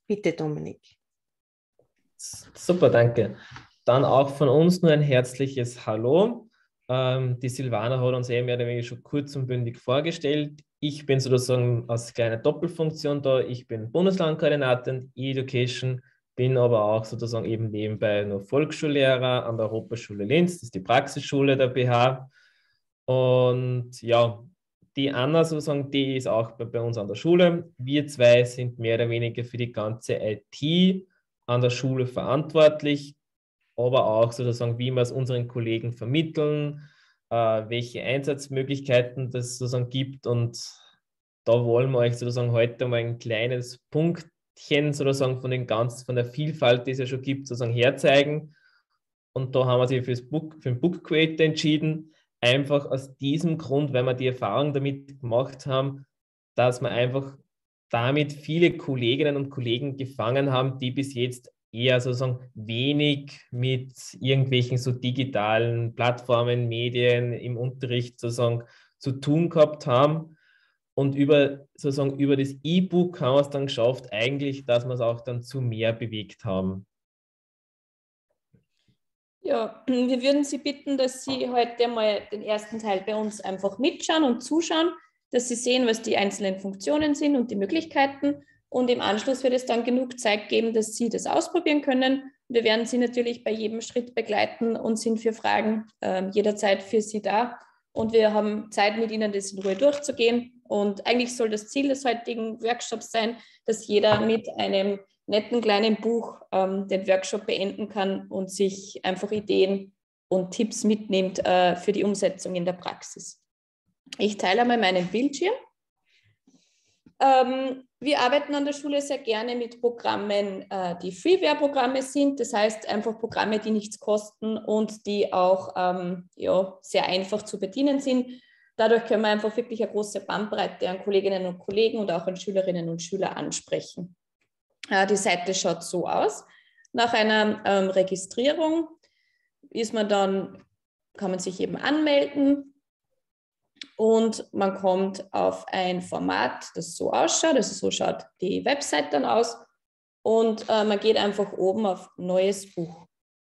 Bitte, Dominik. Super, danke. Dann auch von uns nur ein herzliches Hallo. Die Silvana hat uns mehr oder weniger schon kurz und bündig vorgestellt. Ich bin sozusagen als kleine Doppelfunktion da. Ich bin Bundeslandkoordinator E-Education, bin aber auch sozusagen eben nebenbei nur Volksschullehrer an der Europaschule Linz. Das ist die Praxisschule der BH. Und ja, die Anna sozusagen, die ist auch bei uns an der Schule. Wir zwei sind mehr oder weniger für die ganze IT an der Schule verantwortlich, aber auch sozusagen, wie wir es unseren Kollegen vermitteln, welche Einsatzmöglichkeiten das sozusagen gibt. Und da wollen wir euch sozusagen heute mal ein kleines Punktchen sozusagen von der Vielfalt, die es ja schon gibt, sozusagen herzeigen. Und da haben wir sich für den Book Creator entschieden, einfach aus diesem Grund, weil wir die Erfahrung damit gemacht haben, dass wir einfach damit viele Kolleginnen und Kollegen gefangen haben, die bis jetzt eher sozusagen wenig mit irgendwelchen so digitalen Plattformen, Medien im Unterricht sozusagen zu tun gehabt haben. Und sozusagen über das E-Book haben wir es dann geschafft, eigentlich, dass wir es auch dann zu mehr bewegt haben. Ja, wir würden Sie bitten, dass Sie heute mal den ersten Teil bei uns einfach mitschauen und zuschauen, dass Sie sehen, was die einzelnen Funktionen sind und die Möglichkeiten. Und im Anschluss wird es dann genug Zeit geben, dass Sie das ausprobieren können. Wir werden Sie natürlich bei jedem Schritt begleiten und sind für Fragen jederzeit für Sie da. Und wir haben Zeit, mit Ihnen das in Ruhe durchzugehen. Und eigentlich soll das Ziel des heutigen Workshops sein, dass jeder mit einem netten kleinen Buch den Workshop beenden kann und sich einfach Ideen und Tipps mitnimmt für die Umsetzung in der Praxis. Ich teile einmal meinen Bildschirm. Wir arbeiten an der Schule sehr gerne mit Programmen, die Freeware-Programme sind. Das heißt einfach Programme, die nichts kosten und die auch ja, sehr einfach zu bedienen sind. Dadurch können wir einfach wirklich eine große Bandbreite an Kolleginnen und Kollegen und auch an Schülerinnen und Schüler ansprechen. Die Seite schaut so aus. Nach einer Registrierung kann man sich eben anmelden und man kommt auf ein Format, das so ausschaut. Also so schaut die Website dann aus und man geht einfach oben auf Neues Buch.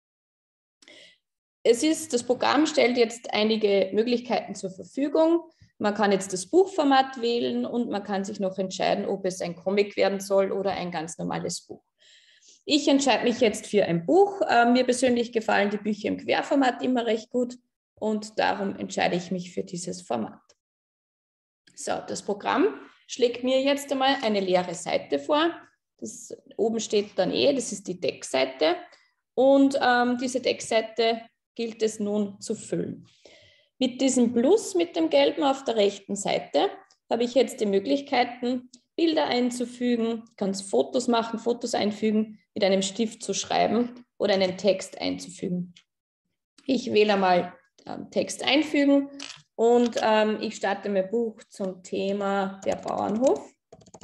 Das Programm stellt jetzt einige Möglichkeiten zur Verfügung. Man kann jetzt das Buchformat wählen und man kann sich noch entscheiden, ob es ein Comic werden soll oder ein ganz normales Buch. Ich entscheide mich jetzt für ein Buch. Mir persönlich gefallen die Bücher im Querformat immer recht gut und darum entscheide ich mich für dieses Format. So, das Programm schlägt mir jetzt einmal eine leere Seite vor. Oben steht dann das ist die Deckseite und diese Deckseite gilt es nun zu füllen. Mit diesem Plus mit dem Gelben auf der rechten Seite habe ich jetzt die Möglichkeiten, Bilder einzufügen, ich kann Fotos machen, Fotos einfügen, mit einem Stift zu schreiben oder einen Text einzufügen. Ich wähle einmal Text einfügen und ich starte mein Buch zum Thema der Bauernhof.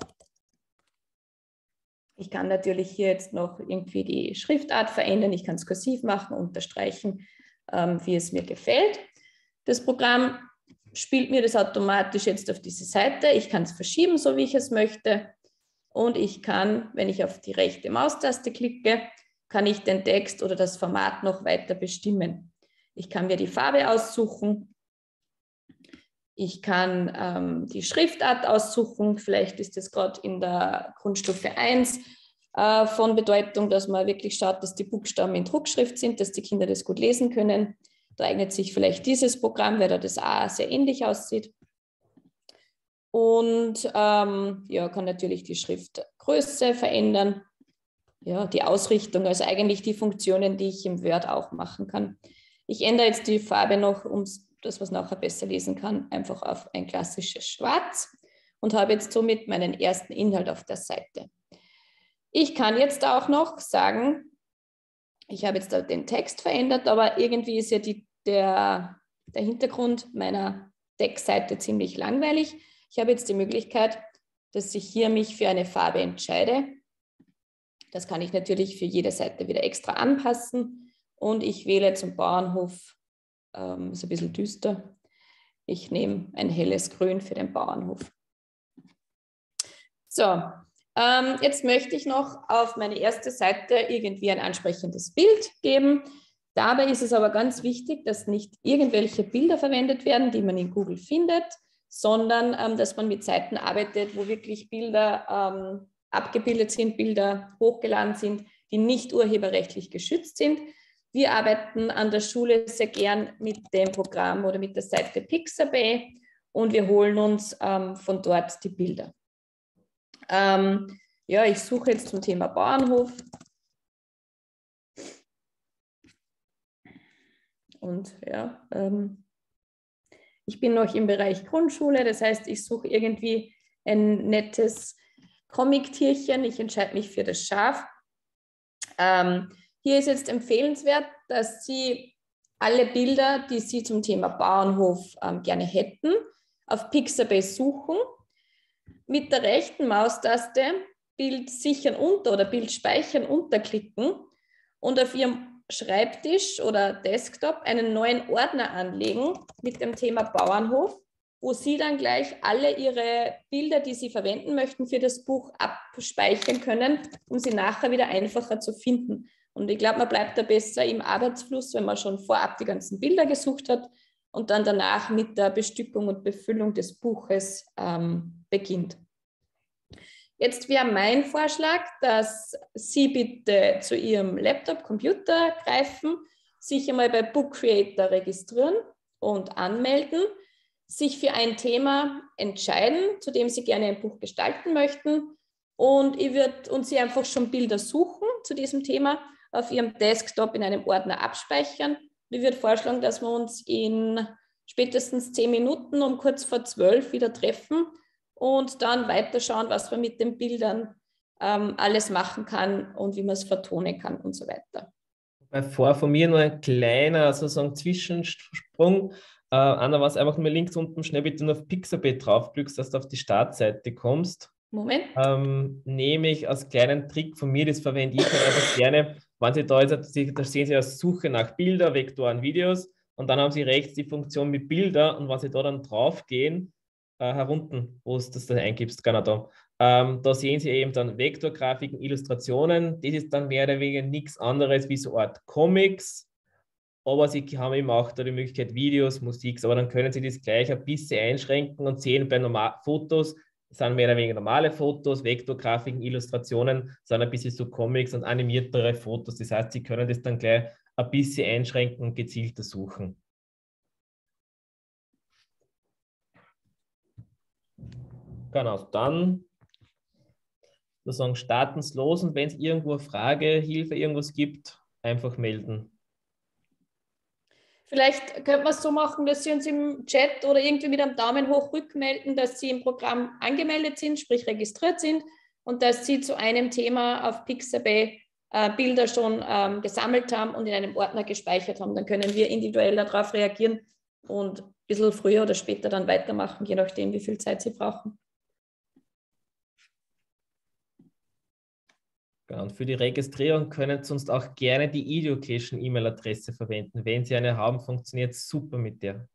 Ich kann natürlich hier jetzt noch irgendwie die Schriftart verändern, ich kann es kursiv machen, unterstreichen, wie es mir gefällt. Das Programm spielt mir das automatisch jetzt auf diese Seite. Ich kann es verschieben, so wie ich es möchte. Und ich kann, wenn ich auf die rechte Maustaste klicke, kann ich den Text oder das Format noch weiter bestimmen. Ich kann mir die Farbe aussuchen. Ich kann die Schriftart aussuchen. Vielleicht ist das gerade in der Grundstufe 1 von Bedeutung, dass man wirklich schaut, dass die Buchstaben in Druckschrift sind, dass die Kinder das gut lesen können. Da eignet sich vielleicht dieses Programm, weil da das A sehr ähnlich aussieht. Und ja, kann natürlich die Schriftgröße verändern. Ja, die Ausrichtung, also eigentlich die Funktionen, die ich im Word auch machen kann. Ich ändere jetzt die Farbe noch, um das, was nachher besser lesen kann, einfach auf ein klassisches Schwarz und habe jetzt somit meinen ersten Inhalt auf der Seite. Ich kann jetzt auch noch sagen, ich habe jetzt den Text verändert, aber irgendwie ist ja der Hintergrund meiner Textseite ziemlich langweilig. Ich habe jetzt die Möglichkeit, dass ich hier mich für eine Farbe entscheide. Das kann ich natürlich für jede Seite wieder extra anpassen. Und ich wähle zum Bauernhof, ist ein bisschen düster. Ich nehme ein helles Grün für den Bauernhof. So, Jetzt möchte ich noch auf meine erste Seite irgendwie ein ansprechendes Bild geben. Dabei ist es aber ganz wichtig, dass nicht irgendwelche Bilder verwendet werden, die man in Google findet, sondern dass man mit Seiten arbeitet, wo wirklich Bilder abgebildet sind, Bilder hochgeladen sind, die nicht urheberrechtlich geschützt sind. Wir arbeiten an der Schule sehr gern mit dem Programm oder mit der Seite Pixabay und wir holen uns von dort die Bilder. Ja, ich suche jetzt zum Thema Bauernhof. Und ja, ich bin noch im Bereich Grundschule, das heißt, ich suche irgendwie ein nettes Comic-Tierchen. Ich entscheide mich für das Schaf. Hier ist jetzt empfehlenswert, dass Sie alle Bilder, die Sie zum Thema Bauernhof gerne hätten, auf Pixabay suchen. Mit der rechten Maustaste Bild sichern unter oder Bild speichern unterklicken und auf Ihrem Schreibtisch oder Desktop einen neuen Ordner anlegen mit dem Thema Bauernhof, wo Sie dann gleich alle Ihre Bilder, die Sie verwenden möchten für das Buch, abspeichern können, um sie nachher wieder einfacher zu finden. Und ich glaube, man bleibt da besser im Arbeitsfluss, wenn man schon vorab die ganzen Bilder gesucht hat und dann danach mit der Bestückung und Befüllung des Buches beginnt. Jetzt wäre mein Vorschlag, dass Sie bitte zu Ihrem Laptop, Computer greifen, sich einmal bei Book Creator registrieren und anmelden, sich für ein Thema entscheiden, zu dem Sie gerne ein Buch gestalten möchten. Und Sie einfach schon Bilder suchen zu diesem Thema, auf Ihrem Desktop in einem Ordner abspeichern. Ich würde vorschlagen, dass wir uns in spätestens 10 Minuten um kurz vor 12 wieder treffen und dann weiterschauen, was man mit den Bildern alles machen kann und wie man es vertonen kann und so weiter. Vor von mir nur ein kleiner sozusagen Zwischensprung. Anna, was einfach nur links unten schnell bitte nur auf Pixabay draufklickst, dass du auf die Startseite kommst. Moment. Nehme ich als kleinen Trick von mir, das verwende ich halt einfach gerne, wenn Sie da jetzt, da sehen Sie als Suche nach Bilder, Vektoren, Videos und dann haben Sie rechts die Funktion mit Bilder und wenn Sie da dann drauf gehen, herunten, wo du das dann eingibst, genau da. Da sehen Sie eben dann Vektorgrafiken, Illustrationen. Das ist dann mehr oder weniger nichts anderes wie so eine Art Comics, aber Sie haben eben auch da die Möglichkeit Videos, Musik, aber dann können Sie das gleich ein bisschen einschränken und sehen bei Fotos, das sind mehr oder weniger normale Fotos, Vektorgrafiken, Illustrationen, sind ein bisschen so Comics und animiertere Fotos. Das heißt, Sie können das dann gleich ein bisschen einschränken und gezielter suchen. Genau, dann sozusagen starten Sie los und wenn es irgendwo eine Frage, Hilfe, irgendwas gibt, einfach melden. Vielleicht könnte man es so machen, dass Sie uns im Chat oder irgendwie mit einem Daumen hoch rückmelden, dass Sie im Programm angemeldet sind, sprich registriert sind und dass Sie zu einem Thema auf Pixabay Bilder schon gesammelt haben und in einem Ordner gespeichert haben. Dann können wir individuell darauf reagieren und ein bisschen früher oder später dann weitermachen, je nachdem, wie viel Zeit Sie brauchen. Genau. Und für die Registrierung können Sie sonst auch gerne die Education-E-Mail-Adresse verwenden. Wenn Sie eine haben, funktioniert es super mit der.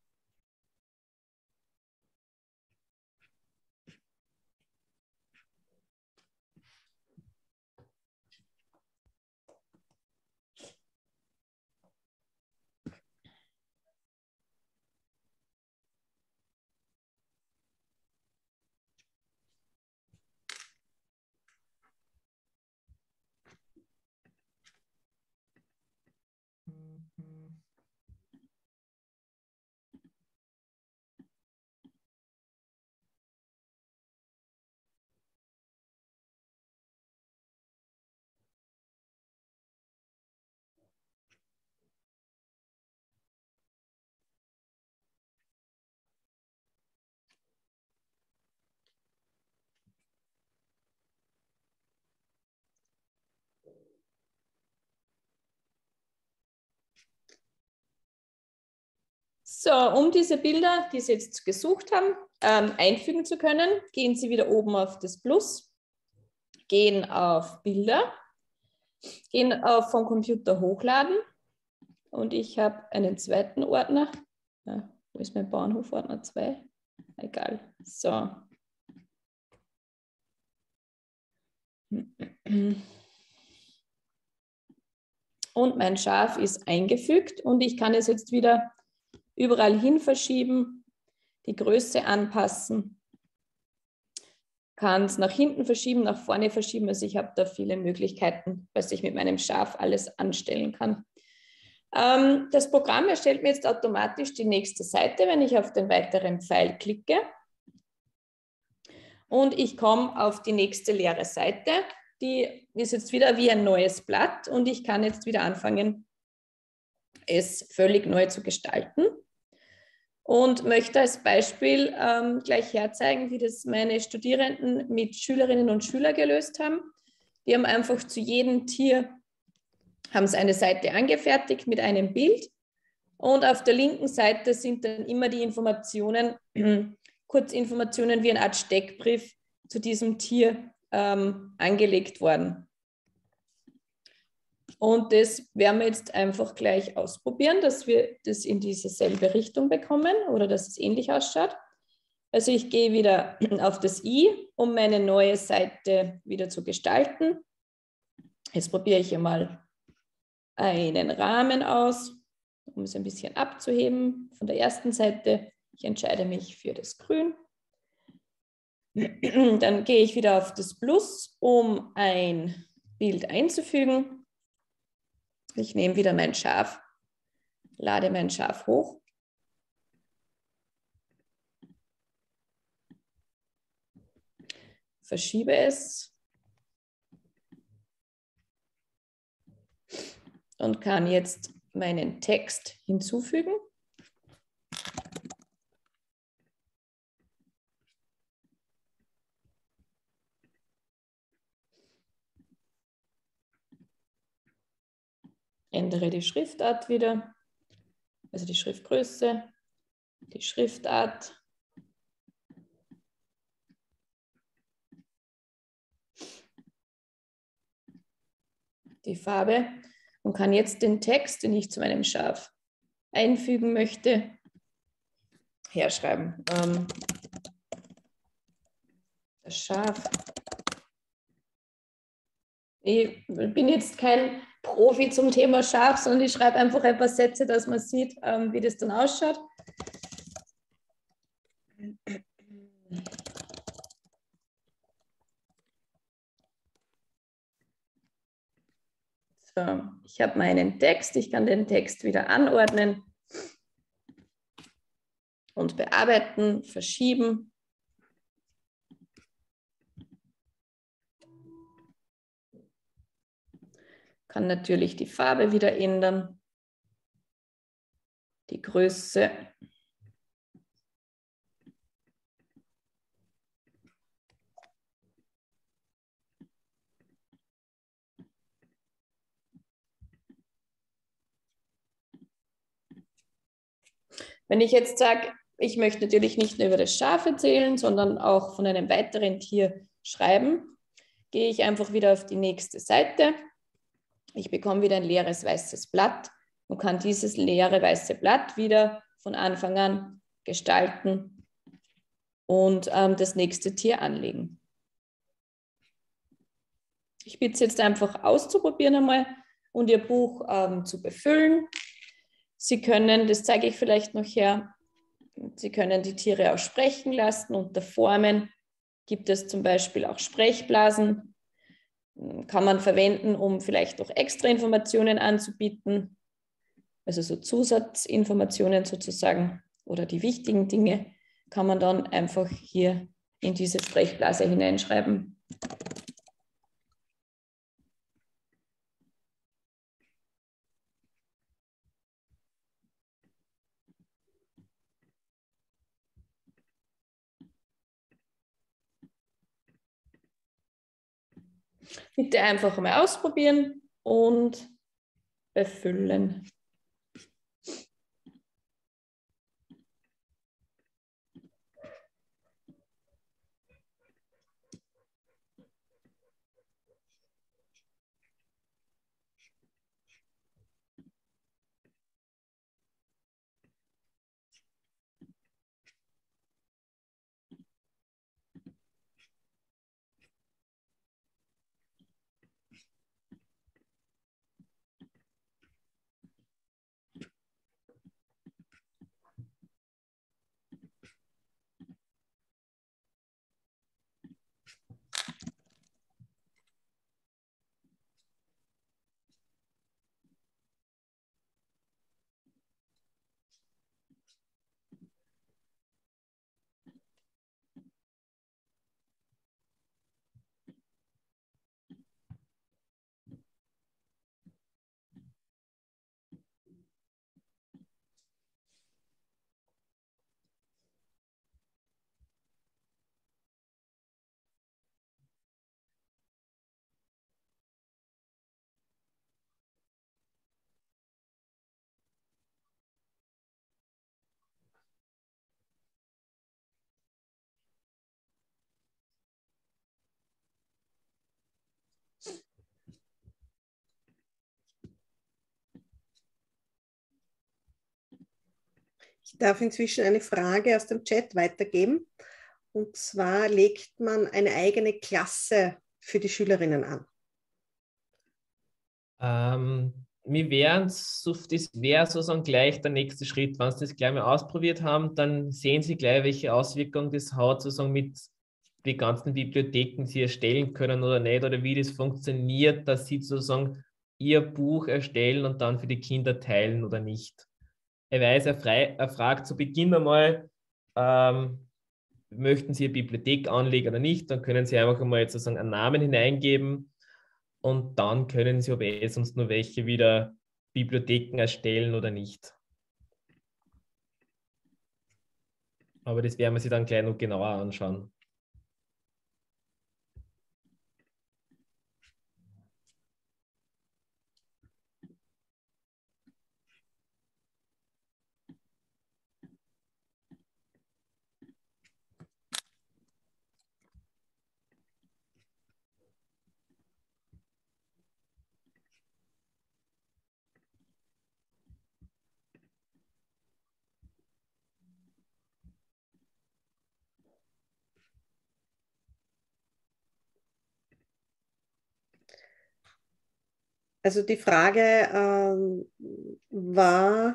So, um diese Bilder, die Sie jetzt gesucht haben, einfügen zu können, gehen Sie wieder oben auf das Plus, gehen auf Bilder, gehen auf vom Computer hochladen und ich habe einen zweiten Ordner. Ja, wo ist mein Bauernhof-Ordner 2? Egal. So. Und mein Schaf ist eingefügt und ich kann es jetzt wieder überall hin verschieben, die Größe anpassen, kann es nach hinten verschieben, nach vorne verschieben. Also ich habe da viele Möglichkeiten, was ich mit meinem Schaf alles anstellen kann. Das Programm erstellt mir jetzt automatisch die nächste Seite, wenn ich auf den weiteren Pfeil klicke. Und ich komme auf die nächste leere Seite. Die ist jetzt wieder wie ein neues Blatt und ich kann jetzt wieder anfangen, es völlig neu zu gestalten. Und möchte als Beispiel gleich herzeigen, wie das meine Studierenden mit Schülerinnen und Schülern gelöst haben. Die haben einfach zu jedem Tier haben sie eine Seite angefertigt mit einem Bild und auf der linken Seite sind dann immer die Informationen, Kurzinformationen wie eine Art Steckbrief zu diesem Tier angelegt worden. Und das werden wir jetzt einfach gleich ausprobieren, dass wir das in dieselbe Richtung bekommen oder dass es ähnlich ausschaut. Also ich gehe wieder auf das i, um meine neue Seite wieder zu gestalten. Jetzt probiere ich einmal einen Rahmen aus, um es ein bisschen abzuheben von der ersten Seite. Ich entscheide mich für das Grün. Dann gehe ich wieder auf das Plus, um ein Bild einzufügen. Ich nehme wieder mein Schaf, lade mein Schaf hoch. Verschiebe es und kann jetzt meinen Text hinzufügen. Ändere die Schriftart wieder, also die Schriftgröße, die Schriftart. Die Farbe und kann jetzt den Text, den ich zu meinem Schaf einfügen möchte, herschreiben. Das Schaf. Ich bin jetzt kein Profi zum Thema Schaf, sondern ich schreibe einfach ein paar Sätze, dass man sieht, wie das dann ausschaut. So, ich habe meinen Text, ich kann den Text wieder anordnen und bearbeiten, verschieben. Kann natürlich die Farbe wieder ändern, die Größe. Wenn ich jetzt sage, ich möchte natürlich nicht nur über das Schaf erzählen, sondern auch von einem weiteren Tier schreiben, gehe ich einfach wieder auf die nächste Seite. Ich bekomme wieder ein leeres weißes Blatt und kann dieses leere weiße Blatt wieder von Anfang an gestalten und das nächste Tier anlegen. Ich bitte Sie jetzt einfach auszuprobieren einmal und Ihr Buch zu befüllen. Sie können, das zeige ich vielleicht noch her, Sie können die Tiere auch sprechen lassen. Unter Formen gibt es zum Beispiel auch Sprechblasen. Kann man verwenden, um vielleicht noch extra Informationen anzubieten, also so Zusatzinformationen sozusagen oder die wichtigen Dinge kann man dann einfach hier in diese Sprechblase hineinschreiben. Bitte einfach mal ausprobieren und befüllen. darf inzwischen eine Frage aus dem Chat weitergeben. Und zwar legt man eine eigene Klasse für die Schülerinnen an? Das wäre sozusagen gleich der nächste Schritt. Wenn Sie das gleich mal ausprobiert haben, dann sehen Sie gleich, welche Auswirkungen das hat, sozusagen mit den ganzen Bibliotheken Sie erstellen können oder nicht, oder wie das funktioniert, dass Sie sozusagen Ihr Buch erstellen und dann für die Kinder teilen oder nicht. Ich weiß, er fragt zu Beginn einmal, möchten Sie eine Bibliothek anlegen oder nicht, dann können Sie einfach einmal jetzt sozusagen einen Namen hineingeben. Und dann können Sie, ob sonst nur welche wieder Bibliotheken erstellen oder nicht. Aber das werden wir sich dann gleich noch genauer anschauen. Also die Frage war,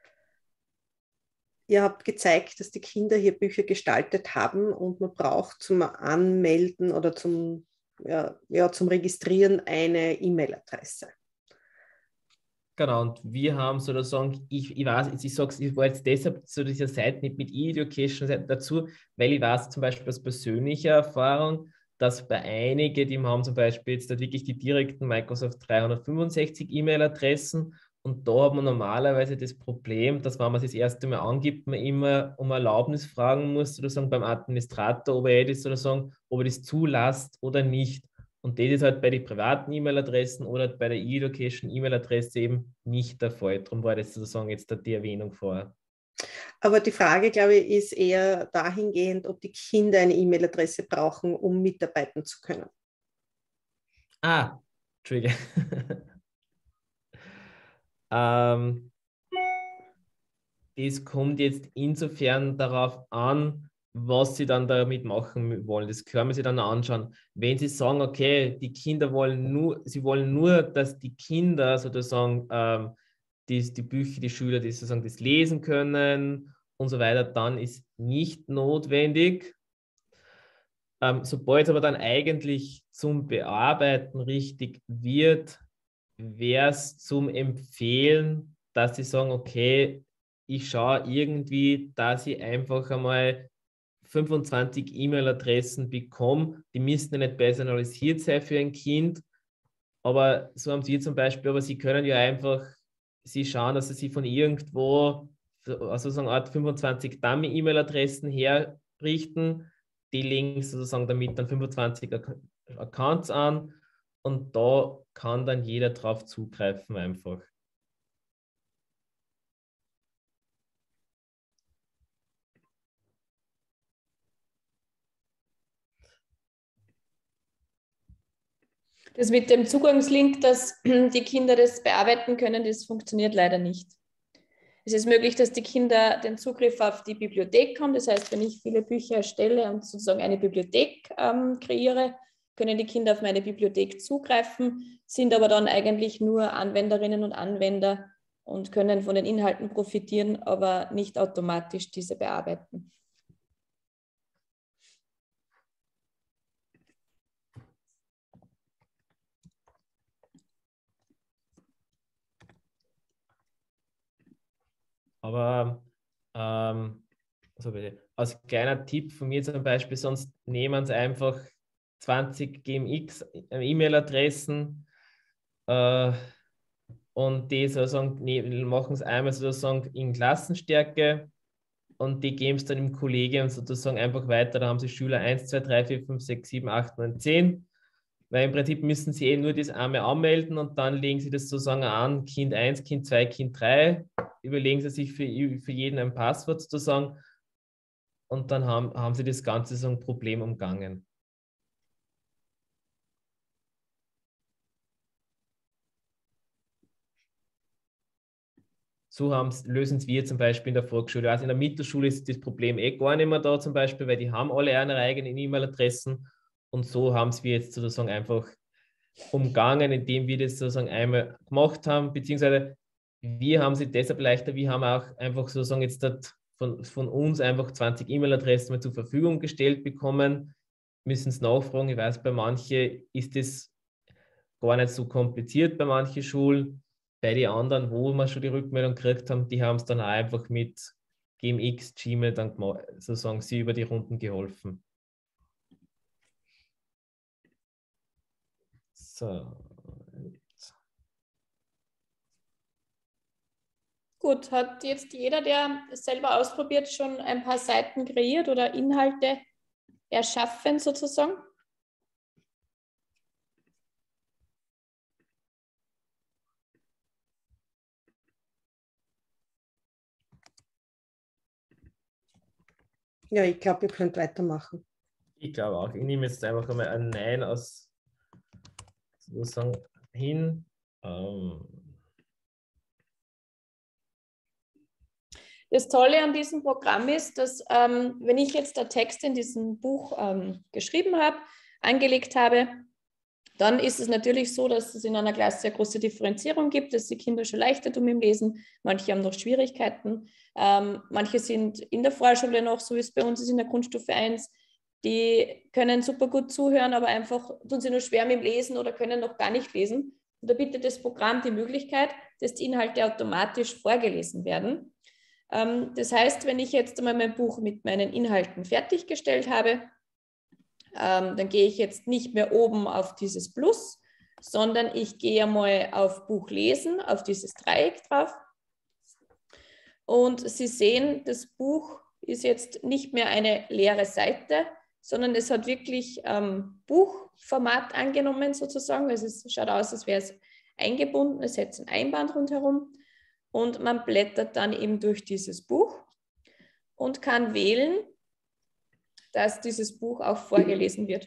ihr habt gezeigt, dass die Kinder hier Bücher gestaltet haben und man braucht zum Anmelden oder zum Registrieren eine E-Mail-Adresse. Genau, und wir haben sozusagen, ich weiß, ich sage es, ich war jetzt deshalb zu dieser Seite nicht mit E-Education dazu, weil ich weiß zum Beispiel aus persönlicher Erfahrung, dass bei einigen, die haben zum Beispiel jetzt wirklich die direkten Microsoft 365 E-Mail-Adressen, und da hat man normalerweise das Problem, dass wenn man es das erste Mal angibt, man immer um Erlaubnis fragen muss, sozusagen beim Administrator, ob er das sozusagen, ob er das zulässt oder nicht. Und das ist halt bei den privaten E-Mail-Adressen oder bei der E-Education-E-Mail-Adresse eben nicht der Fall. Darum war das sozusagen jetzt die Erwähnung vorher. Aber die Frage, glaube ich, ist eher dahingehend, ob die Kinder eine E-Mail-Adresse brauchen, um mitarbeiten zu können. Ah, Trigger. Das kommt jetzt insofern darauf an, was Sie dann damit machen wollen. Das können wir sich dann anschauen. Wenn Sie sagen, okay, die Kinder wollen nur, Sie wollen nur, dass die Kinder sozusagen die Bücher, die Schüler, die sozusagen das lesen können und so weiter, dann ist nicht notwendig. Sobald es aber dann eigentlich zum Bearbeiten richtig wird, wäre es zum Empfehlen, dass Sie sagen, okay, ich schaue irgendwie, dass ich einfach einmal 25 E-Mail-Adressen bekomme. Die müssten ja nicht personalisiert sein für ein Kind, aber so haben Sie zum Beispiel, aber Sie können ja einfach, Sie schauen, dass Sie von irgendwo, also so eine Art 25 Dummy-E-Mail-Adressen herrichten. Die legen sozusagen damit dann 25 Accounts an und da kann dann jeder drauf zugreifen einfach. Das mit dem Zugangslink, dass die Kinder das bearbeiten können, das funktioniert leider nicht. Es ist möglich, dass die Kinder den Zugriff auf die Bibliothek haben. Das heißt, wenn ich viele Bücher erstelle und sozusagen eine Bibliothek kreiere, können die Kinder auf meine Bibliothek zugreifen, sind aber dann eigentlich nur Anwenderinnen und Anwender und können von den Inhalten profitieren, aber nicht automatisch diese bearbeiten. Aber also bitte, als kleiner Tipp von mir zum Beispiel, sonst nehmen Sie einfach 20 GMX E-Mail-Adressen und die sozusagen machen es einmal sozusagen in Klassenstärke und die geben es dann im Kollegium sozusagen einfach weiter. Da haben Sie Schüler 1, 2, 3, 4, 5, 6, 7, 8, 9, 10. Weil im Prinzip müssen Sie nur das einmal anmelden und dann legen Sie das sozusagen an, Kind 1, Kind 2, Kind 3. Überlegen Sie sich für jeden ein Passwort sozusagen und dann haben Sie das Ganze so ein Problem umgangen. lösen es wir zum Beispiel in der Volksschule. Also in der Mittelschule ist das Problem gar nicht mehr da zum Beispiel, weil die haben alle ihre eigenen E-Mail-Adressen und so haben es wir jetzt sozusagen einfach umgangen, indem wir das sozusagen einmal gemacht haben, beziehungsweise wir haben sie deshalb leichter, wir haben auch einfach sozusagen jetzt von uns einfach 20 E-Mail-Adressen mal zur Verfügung gestellt bekommen, müssen es nachfragen. Ich weiß, bei manchen ist das gar nicht so kompliziert, bei manchen Schulen. Bei den anderen, wo wir schon die Rückmeldung gekriegt haben, die haben es dann auch einfach mit GMX, Gmail dann sozusagen sie über die Runden geholfen. So. Gut, hat jetzt jeder, der es selber ausprobiert, schon ein paar Seiten kreiert oder Inhalte erschaffen sozusagen? Ja, ich glaube, ihr könnt weitermachen. Ich glaube auch. Ich nehme jetzt einfach einmal ein Nein aus sozusagen hin. Das Tolle an diesem Programm ist, dass wenn ich jetzt der Text in diesem Buch geschrieben habe, angelegt habe, dann ist es natürlich so, dass es in einer Klasse eine große Differenzierung gibt, dass die Kinder schon leichter tun im Lesen, manche haben noch Schwierigkeiten, manche sind in der Vorschule noch, so wie es bei uns ist in der Grundstufe 1, die können super gut zuhören, aber einfach tun sie nur schwer mit dem Lesen oder können noch gar nicht lesen. Und da bietet das Programm die Möglichkeit, dass die Inhalte automatisch vorgelesen werden. Das heißt, wenn ich jetzt einmal mein Buch mit meinen Inhalten fertiggestellt habe, dann gehe ich jetzt nicht mehr oben auf dieses Plus, sondern ich gehe einmal auf Buch lesen, auf dieses Dreieck drauf. Und Sie sehen, das Buch ist jetzt nicht mehr eine leere Seite, sondern es hat wirklich Buchformat angenommen sozusagen. Also es schaut aus, als wäre es eingebunden, es hätte ein Einband rundherum. Und man blättert dann eben durch dieses Buch und kann wählen, dass dieses Buch auch vorgelesen wird.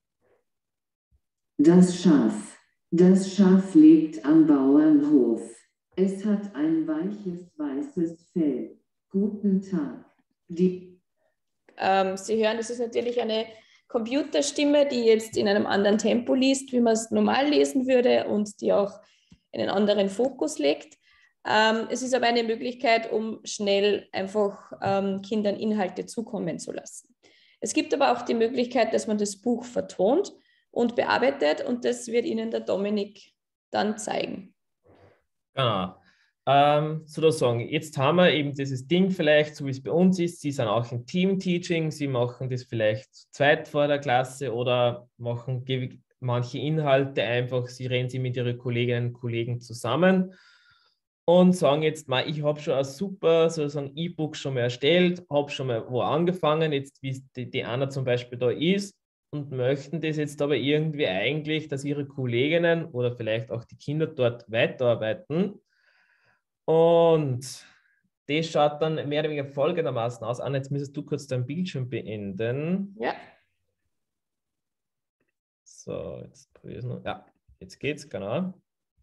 Das Schaf. Das Schaf lebt am Bauernhof. Es hat ein weiches, weißes Fell. Guten Tag. Sie hören, das ist natürlich eine Computerstimme, die jetzt in einem anderen Tempo liest, wie man es normal lesen würde und die auch einen anderen Fokus legt. Es ist aber eine Möglichkeit, um schnell einfach Kindern Inhalte zukommen zu lassen. Es gibt aber auch die Möglichkeit, dass man das Buch vertont und bearbeitet und das wird Ihnen der Dominik dann zeigen. Genau. Sozusagen, jetzt haben wir eben dieses Ding vielleicht, so wie es bei uns ist, Sie sind auch im Team-Teaching, Sie machen das vielleicht zu zweit vor der Klasse oder machen manche Inhalte einfach, Sie reden sie mit Ihren Kolleginnen und Kollegen zusammen und sagen jetzt mal, ich habe schon ein super sozusagen E-Book schon mal erstellt, habe schon mal wo angefangen, jetzt wie die Anna zum Beispiel da ist und möchten das jetzt aber irgendwie eigentlich, dass ihre Kolleginnen oder vielleicht auch die Kinder dort weiterarbeiten. Und das schaut dann mehr oder weniger folgendermaßen aus. Anna, jetzt müsstest du kurz dein Bildschirm beenden. Ja. So, jetzt probiere ich es noch. Ja, jetzt geht's, genau.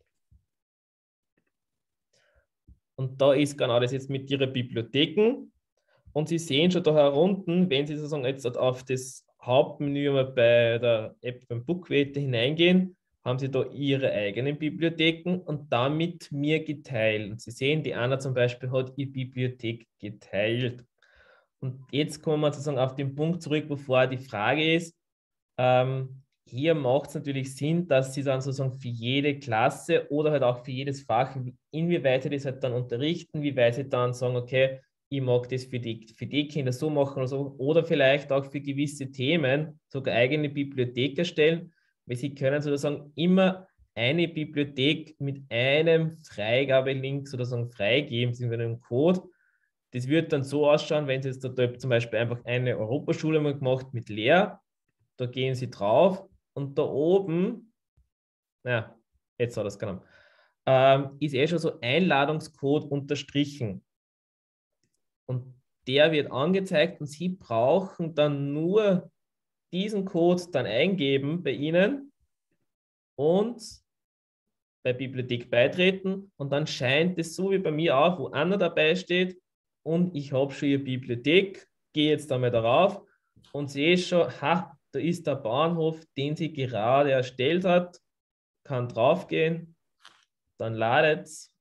Und da ist genau das jetzt mit Ihren Bibliotheken. Und Sie sehen schon da herunten, wenn Sie sozusagen jetzt auf das Hauptmenü bei der App beim Bookwete hineingehen, haben Sie da Ihre eigenen Bibliotheken und damit mir geteilt. Und Sie sehen, die Anna zum Beispiel hat ihre Bibliothek geteilt. Und jetzt kommen wir sozusagen auf den Punkt zurück, bevor die Frage ist, hier macht es natürlich Sinn, dass Sie dann sozusagen für jede Klasse oder halt auch für jedes Fach, inwieweit Sie das halt dann unterrichten, wie weit Sie dann sagen, okay, ich mag das für die Kinder so machen oder so, oder vielleicht auch für gewisse Themen sogar eigene Bibliothek erstellen, weil Sie können sozusagen immer eine Bibliothek mit einem Freigabelink sozusagen freigeben, sind wir einem Code. Das wird dann so ausschauen, wenn Sie jetzt da zum Beispiel einfach eine Europaschule mal gemacht mit Lehr, da gehen Sie drauf und da oben, naja, jetzt hat er es genommen, ist schon so Einladungscode unterstrichen. Und der wird angezeigt und Sie brauchen dann nur diesen Code dann eingeben bei Ihnen und bei Bibliothek beitreten und dann scheint es so wie bei mir auch, wo Anna dabei steht und ich habe schon ihre Bibliothek, gehe jetzt einmal darauf und sehe schon, ha, da ist der Bahnhof, den sie gerade erstellt hat, kann draufgehen, dann ladet es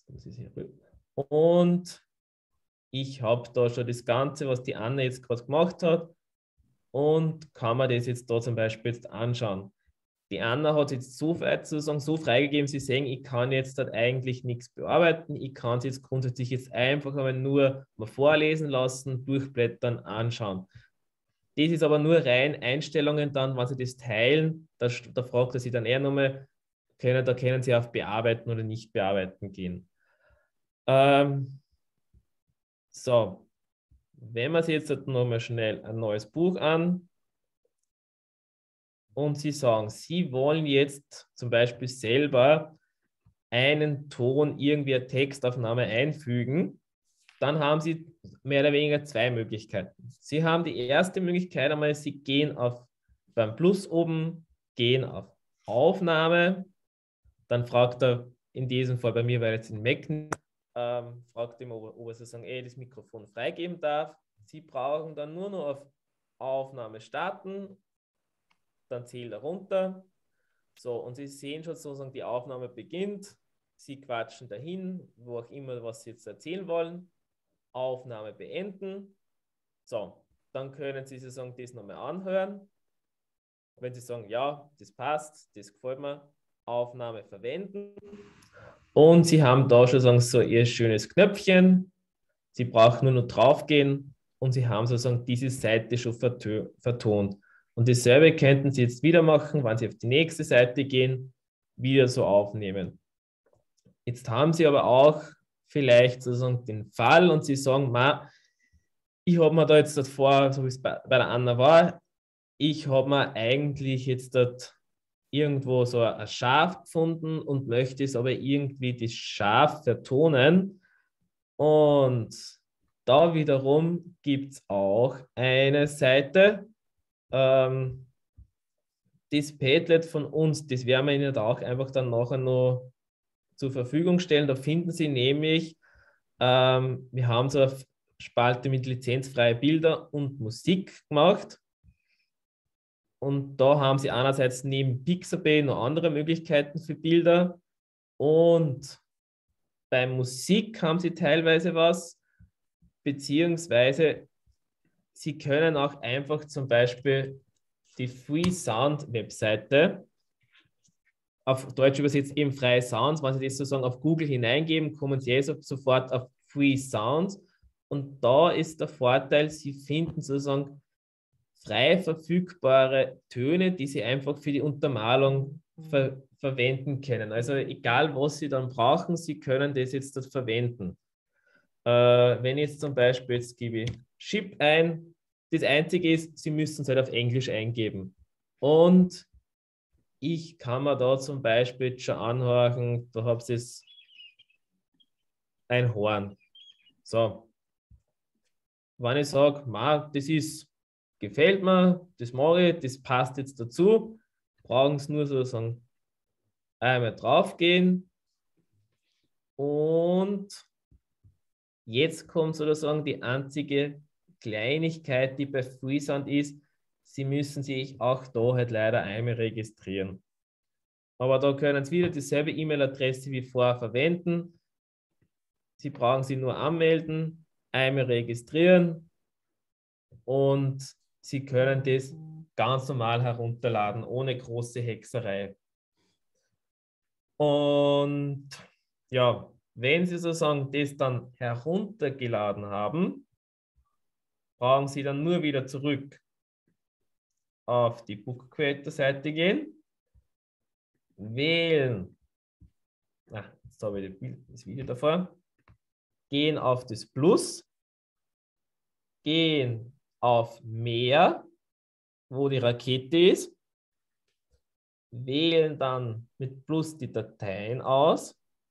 und ich habe da schon das Ganze, was die Anna jetzt gerade gemacht hat und kann mir das jetzt da zum Beispiel jetzt anschauen. Die Anna hat jetzt so weit sozusagen so freigegeben, sie sehen, ich kann jetzt dort eigentlich nichts bearbeiten, ich kann es jetzt grundsätzlich jetzt einfach einmal nur mal vorlesen lassen, durchblättern, anschauen. Das ist aber nur rein Einstellungen dann, wenn Sie das teilen, da fragt er Sie dann eher nochmal, da können Sie auf Bearbeiten oder nicht bearbeiten gehen. So, wenn wir sich jetzt nochmal schnell ein neues Buch an und Sie sagen, Sie wollen jetzt zum Beispiel selber einen Ton, irgendwie eine Textaufnahme einfügen, dann haben Sie mehr oder weniger zwei Möglichkeiten. Sie haben die erste Möglichkeit einmal, Sie gehen beim Plus oben, gehen auf Aufnahme, dann fragt er in diesem Fall bei mir, weil jetzt in Mac fragt ihn, ob er sozusagen das Mikrofon freigeben darf. Sie brauchen dann nur noch auf Aufnahme starten, dann zählt er runter. So, und Sie sehen schon sozusagen, die Aufnahme beginnt. Sie quatschen dahin, wo auch immer, was Sie jetzt erzählen wollen. Aufnahme beenden. So, dann können Sie sozusagen das nochmal anhören. Wenn Sie sagen, ja, das passt, das gefällt mir, Aufnahme verwenden. Und Sie haben da schon so Ihr schönes Knöpfchen. Sie brauchen nur noch draufgehen und Sie haben sozusagen diese Seite schon vertont. Und dasselbe könnten Sie jetzt wieder machen, wenn Sie auf die nächste Seite gehen, wieder so aufnehmen. Jetzt haben Sie aber auch vielleicht sozusagen den Fall und Sie sagen, ich habe mir da jetzt davor, so wie es bei der Anna war, ich habe mir eigentlich jetzt dort irgendwo so ein Schaf gefunden und möchte es aber irgendwie das Schaf vertonen. Und da wiederum gibt es auch eine Seite, das Padlet von uns, das werden wir Ihnen da auch einfach dann nachher noch zur Verfügung stellen. Da finden Sie nämlich, wir haben so eine Spalte mit lizenzfreie Bilder und Musik gemacht. Und da haben Sie einerseits neben Pixabay noch andere Möglichkeiten für Bilder. Und bei Musik haben Sie teilweise was, beziehungsweise Sie können auch einfach zum Beispiel die Free Sound Webseite, auf Deutsch übersetzt eben freie Sounds, wenn Sie das sozusagen auf Google hineingeben, kommen Sie sofort auf Free Sounds. Und da ist der Vorteil, Sie finden sozusagen frei verfügbare Töne, die Sie einfach für die Untermalung verwenden können. Also egal, was Sie dann brauchen, Sie können das jetzt dort verwenden. Wenn jetzt zum Beispiel, jetzt gebe ich Chip ein, das Einzige ist, Sie müssen es halt auf Englisch eingeben. Und ich kann mir da zum Beispiel schon anhören, da habe ich jetzt ein Horn. So, wenn ich sage, das ist gefällt mir, das mache ich, das passt jetzt dazu, brauchen Sie nur sozusagen einmal draufgehen und jetzt kommt sozusagen die einzige Kleinigkeit, die bei Freesound ist, Sie müssen sich auch da halt leider einmal registrieren. Aber da können Sie wieder dieselbe E-Mail-Adresse wie vorher verwenden. Sie brauchen sich nur anmelden, einmal registrieren und Sie können das ganz normal herunterladen, ohne große Hexerei. Und ja, wenn Sie sozusagen das dann heruntergeladen haben, brauchen Sie dann nur wieder zurück auf die Book Creator Seite gehen, wählen, jetzt habe ich das Video davor, gehen auf das Plus, gehen auf Mehr, wo die Rakete ist, wählen dann mit Plus die Dateien aus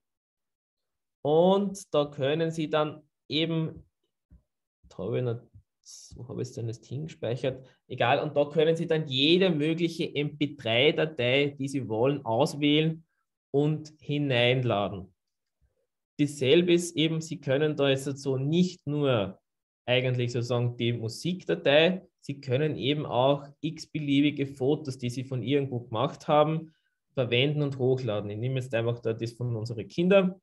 und da können Sie dann eben, wo habe ich es denn jetzt hingespeichert? Egal, und da können Sie dann jede mögliche MP3-Datei, die Sie wollen, auswählen und hineinladen. Dasselbe ist eben, Sie können da jetzt so nicht nur eigentlich sozusagen die Musikdatei, Sie können eben auch x-beliebige Fotos, die Sie von irgendwo gemacht haben, verwenden und hochladen. Ich nehme jetzt einfach da das von unseren Kindern.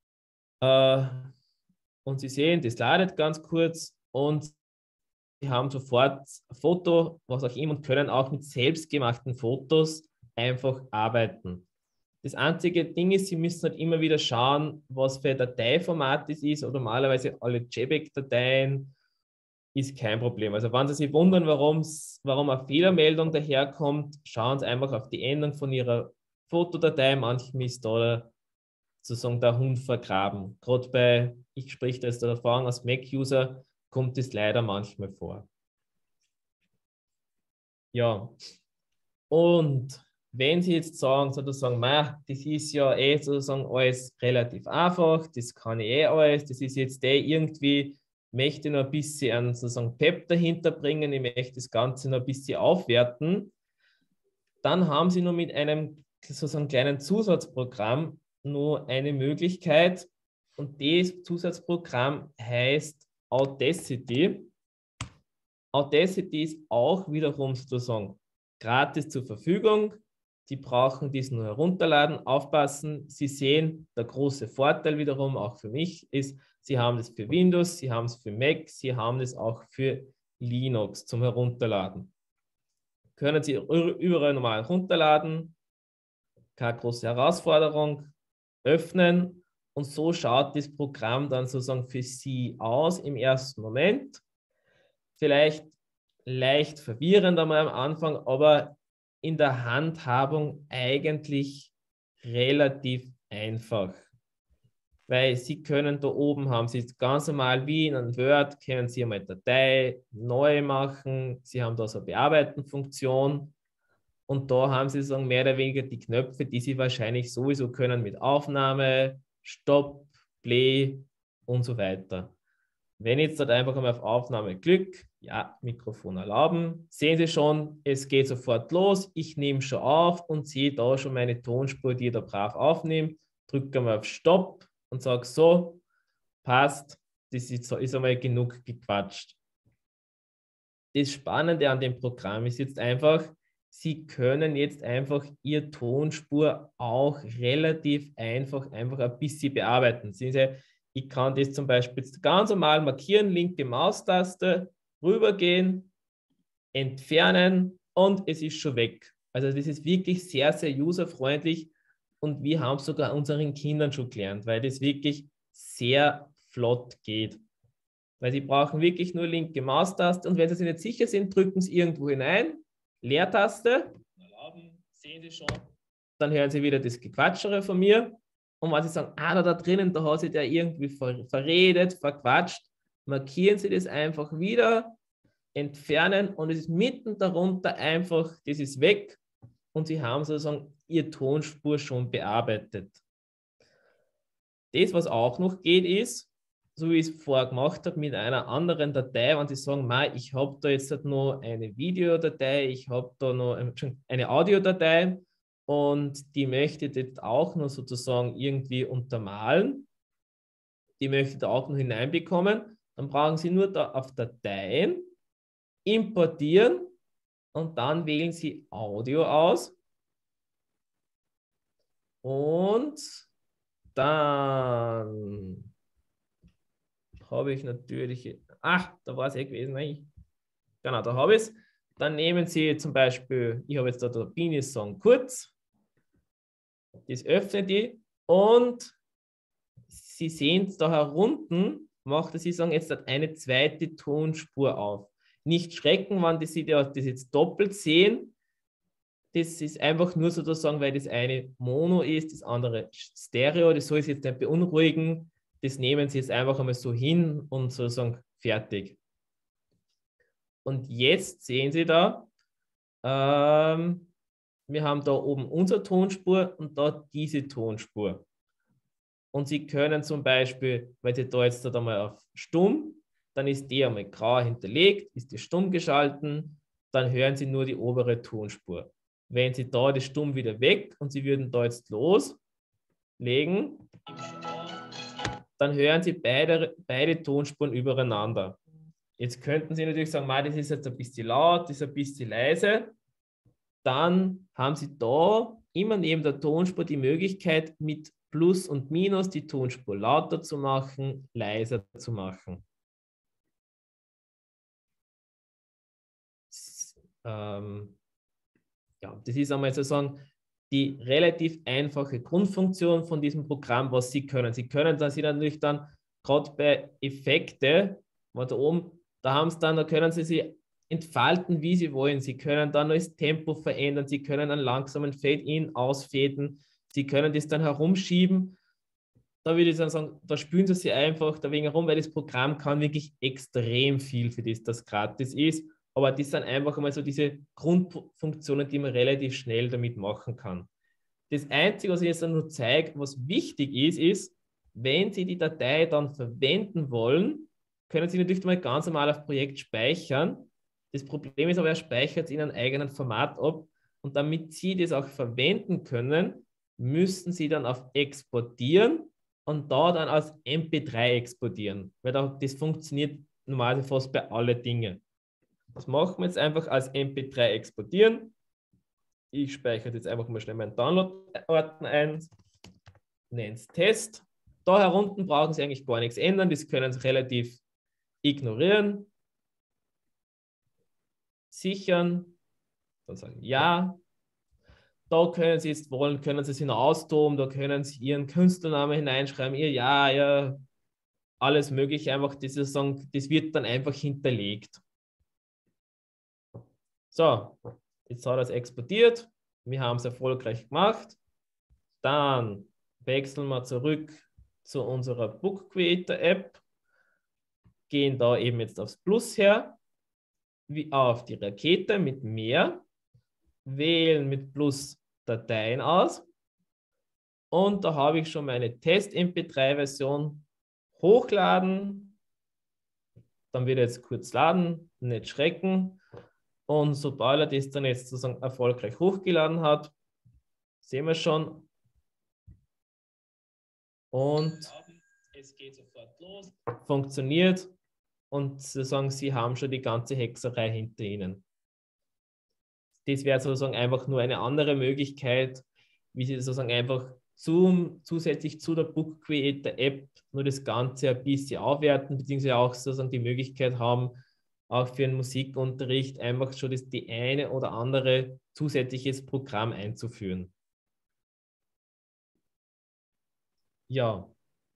Und Sie sehen, das ladet ganz kurz und Sie haben sofort ein Foto, was auch immer, und können auch mit selbstgemachten Fotos einfach arbeiten. Das einzige Ding ist, Sie müssen halt immer wieder schauen, was für ein Dateiformat das ist. Oder normalerweise alle JPEG-Dateien ist kein Problem. Also wenn Sie sich wundern, warum eine Fehlermeldung daherkommt, schauen Sie einfach auf die Endung von Ihrer Fotodatei. Manchmal ist da sozusagen der Hund vergraben. Gerade bei, ich spreche da jetzt der Erfahrung als Mac-User, kommt es leider manchmal vor. Ja, und wenn Sie jetzt sagen, sozusagen, das ist ja sozusagen alles relativ einfach, das kann ich alles, das ist jetzt irgendwie, möchte noch ein bisschen sozusagen Pep dahinter bringen, ich möchte das Ganze noch ein bisschen aufwerten, dann haben Sie nur mit einem sozusagen kleinen Zusatzprogramm nur eine Möglichkeit, und das Zusatzprogramm heißt Audacity. Audacity ist auch wiederum sozusagen gratis zur Verfügung. Sie brauchen dies nur herunterladen, aufpassen. Sie sehen, der große Vorteil wiederum auch für mich ist, Sie haben das für Windows, Sie haben es für Mac, Sie haben es auch für Linux zum Herunterladen. Können Sie überall normal runterladen, keine große Herausforderung, öffnen, und so schaut das Programm dann sozusagen für Sie aus im ersten Moment. Vielleicht leicht verwirrend einmal am Anfang, aber in der Handhabung eigentlich relativ einfach. Weil Sie können da oben, haben Sie ganz normal wie in einem Word, können Sie einmal Datei neu machen. Sie haben da so eine Bearbeiten-Funktion. Und da haben Sie sozusagen mehr oder weniger die Knöpfe, die Sie wahrscheinlich sowieso können mit Aufnahme, Stopp, Play und so weiter. Wenn ich jetzt dort einfach einmal auf Aufnahme klicke, ja, Mikrofon erlauben, sehen Sie schon, es geht sofort los. Ich nehme schon auf und sehe da schon meine Tonspur, die ich da brav aufnehme. Drücke einmal auf Stopp und sage so, passt, das ist einmal genug gequatscht. Das Spannende an dem Programm ist jetzt einfach, Sie können jetzt einfach Ihre Tonspur auch relativ einfach ein bisschen bearbeiten. Sehen Sie, ich kann das zum Beispiel ganz normal markieren, linke Maustaste, rübergehen, entfernen und es ist schon weg. Also das ist wirklich sehr, sehr userfreundlich, und wir haben es sogar unseren Kindern schon gelernt, weil das wirklich sehr flott geht. Weil Sie brauchen wirklich nur linke Maustaste, und wenn Sie sich nicht sicher sind, drücken Sie irgendwo hinein, Leertaste, erlauben, sehen Sie schon, dann hören Sie wieder das Gequatschere von mir. Und wenn Sie sagen, da drinnen, da hat sich der irgendwie verredet, verquatscht, markieren Sie das einfach wieder, entfernen, und es ist mitten darunter einfach, das ist weg, und Sie haben sozusagen Ihre Tonspur schon bearbeitet. Das, was auch noch geht, ist, so wie ich es vorher gemacht habe, mit einer anderen Datei, wenn Sie sagen, ich habe da jetzt noch eine Videodatei, ich habe da noch eine Audiodatei, und die möchte ich jetzt auch noch sozusagen irgendwie untermalen, die möchte ich da auch noch hineinbekommen, dann brauchen Sie nur da auf Dateien, importieren, und dann wählen Sie Audio aus, und dann habe ich natürlich, da war es gewesen, genau, da habe ich es. Dann nehmen Sie zum Beispiel, ich habe jetzt da der Bini-Song kurz, das öffnet die, und Sie sehen es da herunten, macht es, Sie sagen, jetzt hat eine zweite Tonspur auf. Nicht schrecken, wenn Sie das jetzt doppelt sehen. Das ist einfach nur sozusagen, weil das eine Mono ist, das andere Stereo. Das soll Sie jetzt nicht beunruhigen. Das nehmen Sie jetzt einfach einmal so hin und sozusagen fertig. Und jetzt sehen Sie da, wir haben da oben unsere Tonspur und da diese Tonspur. Und Sie können zum Beispiel, wenn Sie da jetzt einmal auf Stumm, dann ist die einmal grau hinterlegt, ist die Stumm geschalten, dann hören Sie nur die obere Tonspur. Wenn Sie da die Stumm wieder weg und Sie würden da jetzt los, legen, dann hören Sie beide Tonspuren übereinander. Jetzt könnten Sie natürlich sagen, das ist jetzt ein bisschen laut, das ist ein bisschen leise. Dann haben Sie da immer neben der Tonspur die Möglichkeit, mit Plus und Minus die Tonspur lauter zu machen, leiser zu machen. Ja, das ist einmal sozusagen die relativ einfache Grundfunktion von diesem Programm, was Sie können. Sie können das natürlich dann gerade bei Effekte, da oben, da können Sie sie entfalten, wie Sie wollen. Sie können dann das Tempo verändern, Sie können einen langsamen Fade-in ausfaden, Sie können das dann herumschieben. Da würde ich dann sagen, da spüren Sie einfach dagegen herum, weil das Programm kann wirklich extrem viel für das gratis ist. Aber das sind einfach einmal so diese Grundfunktionen, die man relativ schnell damit machen kann. Das Einzige, was ich jetzt nur zeige, was wichtig ist, wenn Sie die Datei dann verwenden wollen, können Sie natürlich mal ganz normal auf Projekt speichern. Das Problem ist aber, er speichert es in einem eigenen Format ab. Und damit Sie das auch verwenden können, müssen Sie dann auf Exportieren und da dann als MP3 exportieren. Weil das funktioniert normalerweise fast bei allen Dingen. Das machen wir jetzt einfach als MP3 exportieren. Ich speichere jetzt einfach mal schnell meinen Download-Ordner ein, nenne es Test. Da herunten brauchen Sie eigentlich gar nichts ändern, das können Sie relativ ignorieren. Sichern, dann sagen Ja. Da können Sie jetzt wollen, können Sie sich noch austoben, da können Sie Ihren Künstlernamen hineinschreiben, Ihr Ja, alles Mögliche, einfach das wird dann einfach hinterlegt. So, jetzt hat er es exportiert. Wir haben es erfolgreich gemacht. Dann wechseln wir zurück zu unserer Book Creator App. Gehen da eben jetzt aufs Plus her, wie auf die Rakete mit Mehr. Wählen mit Plus Dateien aus. Und da habe ich schon meine Test-MP3-Version hochladen. Dann wird er jetzt kurz laden, nicht schrecken. Und sobald er das dann jetzt sozusagen erfolgreich hochgeladen hat, sehen wir schon. Und es geht sofort los, funktioniert und sozusagen Sie haben schon die ganze Hexerei hinter Ihnen. Das wäre sozusagen einfach nur eine andere Möglichkeit, wie Sie sozusagen einfach zusätzlich zu der Book Creator App nur das Ganze ein bisschen aufwerten, beziehungsweise auch sozusagen die Möglichkeit haben, auch für einen Musikunterricht einfach schon die eine oder andere zusätzliches Programm einzuführen. Ja.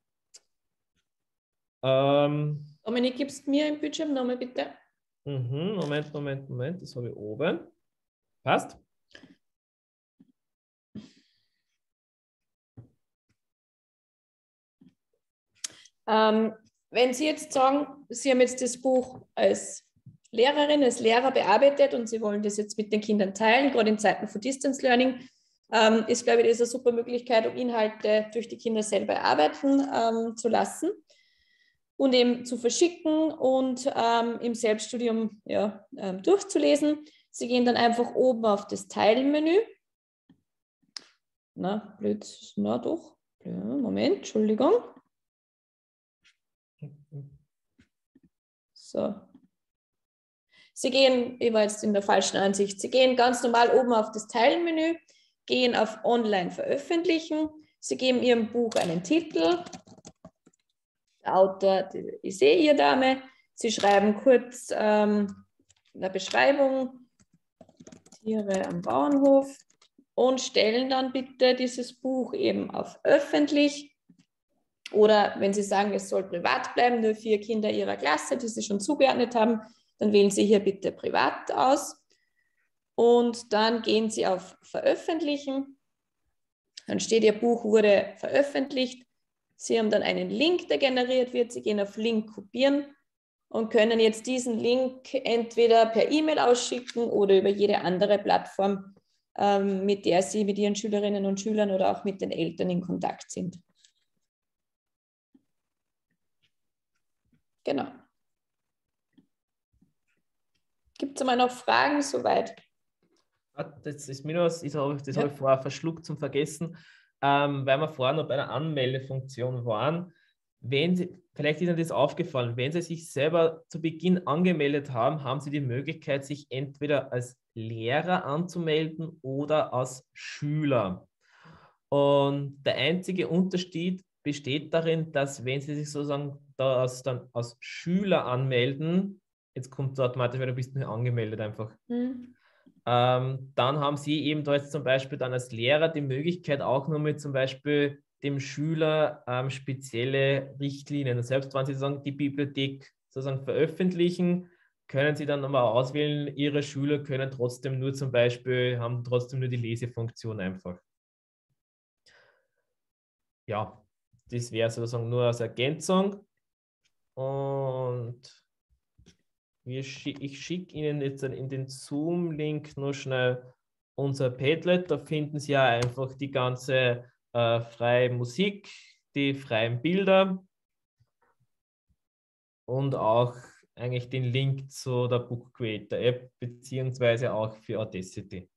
Dominik, gibst du mir im Bildschirm nochmal bitte? Moment, das habe ich oben. Passt? Wenn Sie jetzt sagen, Sie haben jetzt das Buch als Lehrerin, als Lehrer bearbeitet und Sie wollen das jetzt mit den Kindern teilen, gerade in Zeiten von Distance Learning, ist, glaube ich, das eine super Möglichkeit, um Inhalte durch die Kinder selber erarbeiten zu lassen und eben zu verschicken und im Selbststudium durchzulesen. Sie gehen dann einfach oben auf das Teilmenü. Na, blöd, na doch. Ja, Moment, Entschuldigung. So. Sie gehen, ich war jetzt in der falschen Ansicht, Sie gehen ganz normal oben auf das Teilmenü, gehen auf Online veröffentlichen, Sie geben Ihrem Buch einen Titel, der Autor, ich sehe Ihr Dame, Sie schreiben kurz eine Beschreibung, Tiere am Bauernhof und stellen dann bitte dieses Buch eben auf öffentlich. Oder wenn Sie sagen, es soll privat bleiben, nur 4 Kinder Ihrer Klasse, die Sie schon zugeordnet haben, dann wählen Sie hier bitte privat aus. Und dann gehen Sie auf Veröffentlichen. Dann steht, Ihr Buch wurde veröffentlicht. Sie haben dann einen Link, der generiert wird. Sie gehen auf Link kopieren und können jetzt diesen Link entweder per E-Mail ausschicken oder über jede andere Plattform, mit der Sie mit Ihren Schülerinnen und Schülern oder auch mit den Eltern in Kontakt sind. Genau. Gibt es mal noch Fragen soweit? Das ist mir noch, das habe ich vorher verschluckt zum Vergessen. weil wir vorhin noch bei der Anmeldefunktion waren, vielleicht ist Ihnen das aufgefallen, wenn Sie sich selber zu Beginn angemeldet haben, haben Sie die Möglichkeit, sich entweder als Lehrer anzumelden oder als Schüler. Und der einzige Unterschied besteht darin, dass wenn Sie sich sozusagen dann als Schüler anmelden, jetzt kommt automatisch, weil du bist nicht angemeldet einfach. Dann haben Sie eben da jetzt zum Beispiel dann als Lehrer die Möglichkeit auch nur mit zum Beispiel dem Schüler spezielle Richtlinien. Selbst wenn Sie sagen, die Bibliothek sozusagen veröffentlichen, können Sie dann nochmal auswählen, Ihre Schüler können trotzdem nur zum Beispiel, haben trotzdem nur die Lesefunktion einfach. Ja, das wäre sozusagen nur als Ergänzung. Und ich schicke Ihnen jetzt in den Zoom-Link nur schnell unser Padlet. Da finden Sie ja einfach die ganze freie Musik, die freien Bilder und auch eigentlich den Link zu der Book Creator App beziehungsweise auch für Audacity.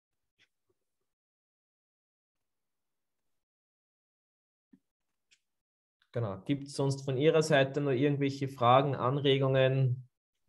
Genau. Gibt es sonst von Ihrer Seite noch irgendwelche Fragen, Anregungen?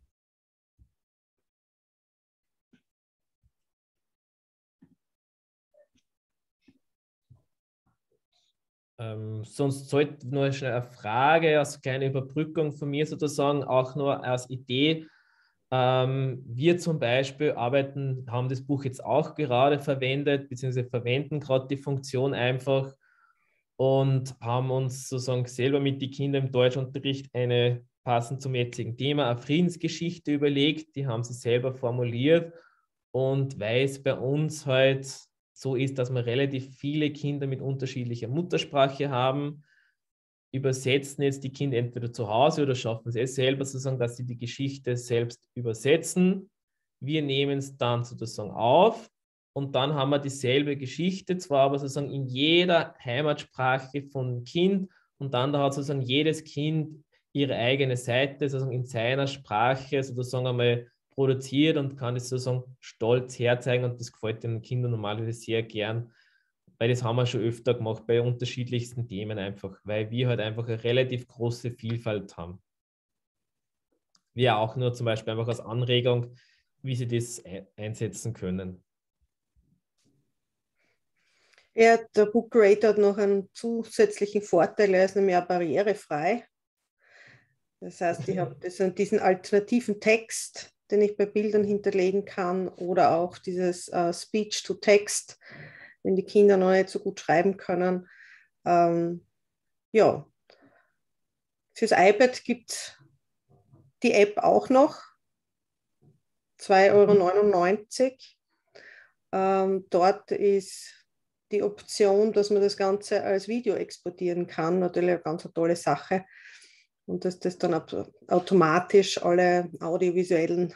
Sonst sollte nur schnell eine Frage, als kleine Überbrückung von mir sozusagen, auch nur als Idee. Wir zum Beispiel haben das Buch jetzt auch gerade verwendet, beziehungsweise verwenden gerade die Funktion einfach und haben uns sozusagen selber mit den Kindern im Deutschunterricht eine passend zum jetzigen Thema, eine Friedensgeschichte überlegt. Die haben sie selber formuliert und weil es bei uns halt so ist, dass wir relativ viele Kinder mit unterschiedlicher Muttersprache haben, übersetzen jetzt die Kinder entweder zu Hause oder schaffen es selber sozusagen, dass sie die Geschichte selbst übersetzen. Wir nehmen es dann sozusagen auf und dann haben wir dieselbe Geschichte, zwar aber sozusagen in jeder Heimatsprache von Kind und dann da hat sozusagen jedes Kind ihre eigene Seite sozusagen in seiner Sprache sozusagen einmal produziert und kann es sozusagen stolz herzeigen und das gefällt den Kindern normalerweise sehr gern, weil das haben wir schon öfter gemacht bei unterschiedlichsten Themen einfach, weil wir halt einfach eine relativ große Vielfalt haben. Wir auch nur zum Beispiel einfach als Anregung, wie Sie das einsetzen können. Ja, der Book Creator hat noch einen zusätzlichen Vorteil, er ist nämlich auch barrierefrei. Das heißt, ich habe diesen alternativen Text, den ich bei Bildern hinterlegen kann oder auch dieses Speech-to-Text, wenn die Kinder noch nicht so gut schreiben können. Ja, fürs iPad gibt es die App auch noch, 2,99 €. Dort ist die Option, dass man das Ganze als Video exportieren kann, natürlich eine ganz tolle Sache. Und dass das dann automatisch alle audiovisuellen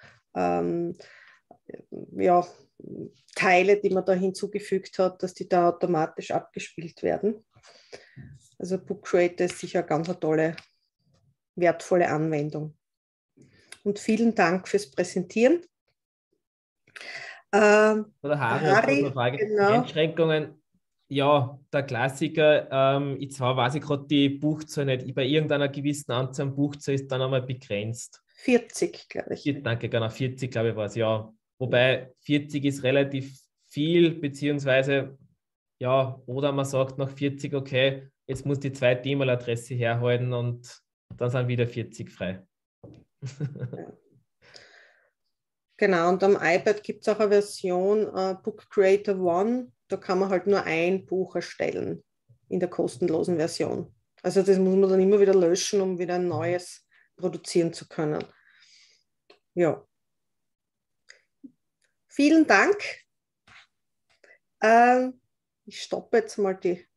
ja, Teile, die man da hinzugefügt hat, dass die da automatisch abgespielt werden. Also Book Creator ist sicher eine ganz tolle, wertvolle Anwendung. Und vielen Dank fürs Präsentieren. Oder Harry, eine Frage. genau. Einschränkungen, ja, der Klassiker, zwar weiß ich gerade die Buchzahl nicht, bei irgendeiner gewissen Anzahl an Buchzahl ist dann einmal begrenzt. 40, glaube ich. Danke, genau, 40, glaube ich, war es, ja. Wobei 40 ist relativ viel, beziehungsweise, ja, oder man sagt nach 40, okay, jetzt muss die zweite E-Mail-Adresse herhalten und dann sind wieder 40 frei. Ja. Genau, und am iPad gibt es auch eine Version, Book Creator One, da kann man halt nur ein Buch erstellen in der kostenlosen Version. Also das muss man dann immer wieder löschen, um wieder ein neues produzieren zu können. Ja. Vielen Dank. Ich stoppe jetzt mal die